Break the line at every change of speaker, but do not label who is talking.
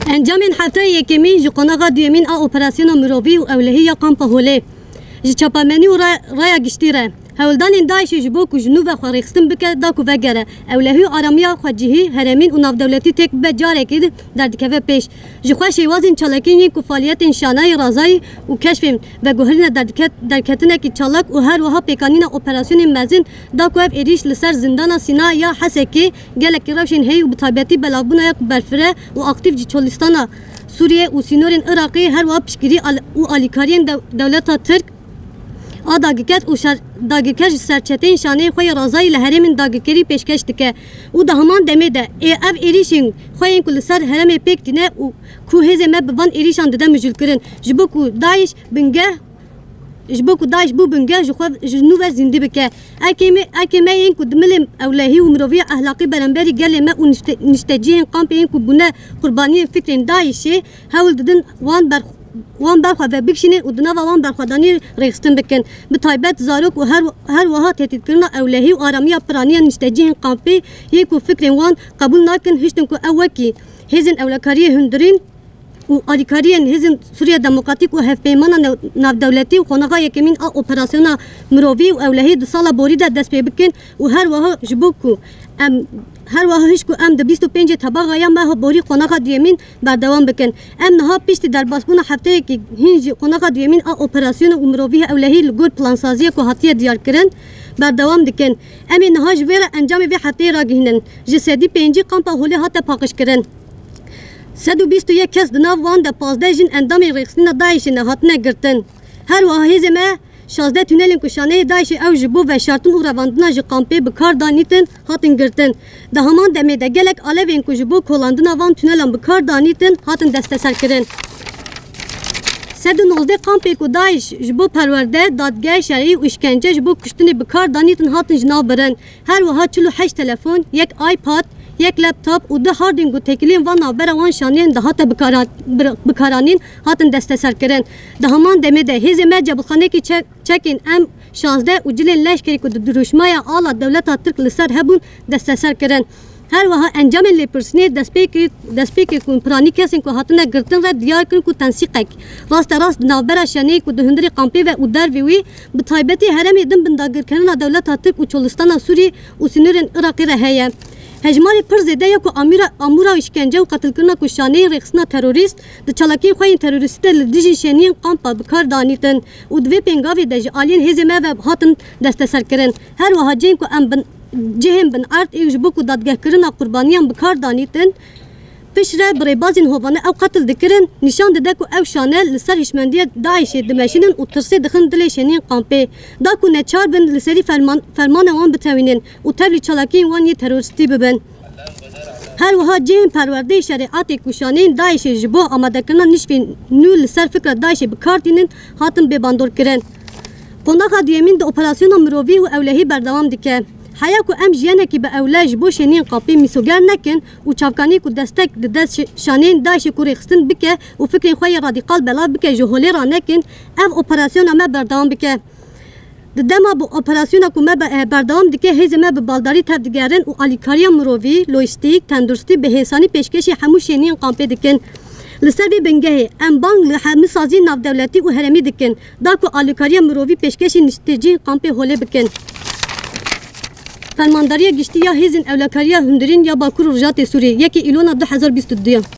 انجام هفته یکمی جقناغا دیمین اپراسیون مروی و اولهی کامپ هوله جچاپامنی و رای گشتیره هولدان داعش جبو کو جنوب خارجستان بک دا کو وگره اولهی آرامیا خجهی هرمین و ناف دولتی تک به جاره کید در دکوه پیش جخوش وازن چالکینی کو فعالیت انشانای رازای و کشف و گوهرین در کتنه کی چالک و هر وها پیکانین اپراسیون مزن دا کو ایریش لسر زندان سینا یا حسکی گلک روشن هی و بطابتی بلابونه یک برفره و اکتیو جچولستان سوریه و سینورین عراقی هر وها پشگیری و آلیکارین دولت ترک داگیکت و داگیکش سرچته شانه خوی رازای لهرمین داگیکری پیشکش دکه و ده همان دمه ده اف ایریشین خوین کل سر هرم پیکتینه و کو هزه مب وان ایریشان ده مجل کرن جبو کو داعش بنگه بو بنگه جنوب زنده بکه اکیمه این کو دمل اولهی و مروی اخلاقی برانبری گله ما و نشتجین قامپ این کو بونه قربانی فکرین داعشی هول ددن وان برخوا و بکشینه و دنوا وان برخوادانی ریختن بکن به تایبت زاروک و هر وها تهدید کردن اولهی و آرامی پرانی نشتجین قامپی یک و فکر وان قبول نکن هشتن کو اوکی هزن اولکاری هندرین و آلیکارین هزن سوریه دموکراتیک و هفپیمان ناف دولتی و خونغا یکمین اپراسیون مروی و اولهی دو سال بوری ده دست پی بکن و هر وها جبوکو هر واه هیچ کو ام د 25 طبقه یا ما بوری قناقه دیمین بردوام بکن ام نها پیشت در باسبون هفته کی هینج قناقه دیمین اپراسیون عمروی اولهی لگور پلان سازی کو هاتیه دیار کرن بردوام دکن ام نها جویر انجام وی هفته را گهنن جسدی 5 کامپ هوله هات پاکش کرن 121 کس دناو وان د 15 جن اندام رخصتنا داعش نه هاتنه گرتن هر واه هزمه 16 تونلین کشانه داعش او جبو و شرطن او رواندنا ج کامپی بکار دانیتن هاتن گرتن ده همان دمه ده گلک الوین کو جبو کولاندنا وان تونلان بکار دانیتن هاتن دستسر کرن 119 کامپی کو داعش جبو پرورده دادگاه شرعی و اشکنجه جبو کشتن بکار دانیتن هاتن جناب برن هر وها 48 تلفن یک آیپاد یک لپتاپ و 2 هاردینگ و تکلین و نابر وان شانین ده هات بکارانین هاتن دستسر کرن ده همان دمه ده هزمه جبلخانه کی چکین ام 16 و جلین لشکری کو دروشمایا آلا دولت ترک لسر هبون دستسر کرن هر وها انجام لیپرسنی دسپیکی کن پرانی کسین کو هاتنه گرتن را دیار کن کو تنسیقک راست نابر شانی کو دهندری قامپی و در وی به تایبتی هرم دم بنداگر کنن دولت ترک و چولستان سوری و سینورن عراقی رهیه هجماری پر زده یا کو امورا اشکنجه و قتل کرنا کو شانه رخصنا تروریست د چالاکی خوین تروریست لدیجی شنین قامپا بکار دانیتن و دوی پنگاوی دج آلین هزمه و هاتن دستسر کرن هر وها جین کو ام جهم بن ارت ایجبو کو دادگاه کرنا قربانیان بکار دانیتن پشره برای بازین هوانه او قتل دکرن نشان داده کو او شانه لسر هشمندی داعش دمشینن و ترسی دخن دلی شنین قامپی دا کو نچار بن لسری فرمان وان بتوینن و تبلی چالاکی وان یه تروریستی ببن هر وها جهم پرورده شریعت کوشانین داعش جبو آماده کرنا نشفین نو لسر فکر داعش بکارتینن هاتن بباندور کرن قناقه دیمین ده اپراسیون مروی و اولهی بردوام دکه حیا کو ام جیانه کی به اولاج بو شنین قاپی میسوگر نکن و چاوکانی کو دستک دست شانین داعش کو رخصتن بکه و فکر خوی رادیکال بلا بکه جهولی را نکن اف اپراسیون ما بردوام بکه دما بو اپراسیون کو ما بردوام دکه هزمه به بالداری تبدیگرن و آلیکاریا مروی لوجستیک تندرستی به حسانی پیشکشی همو شنین قاپی دکن لسر بی بنگه ام بانگ لحمی سازی ناف دولتی و هرمی دکن دا کو آلیکاریا مروی پیشکشی نشتجی قاپی هوله بکن فرمانداری گشتی یا هزین اولکاریا هندرین یا باکور رجات سوریه 1 ایلون 2022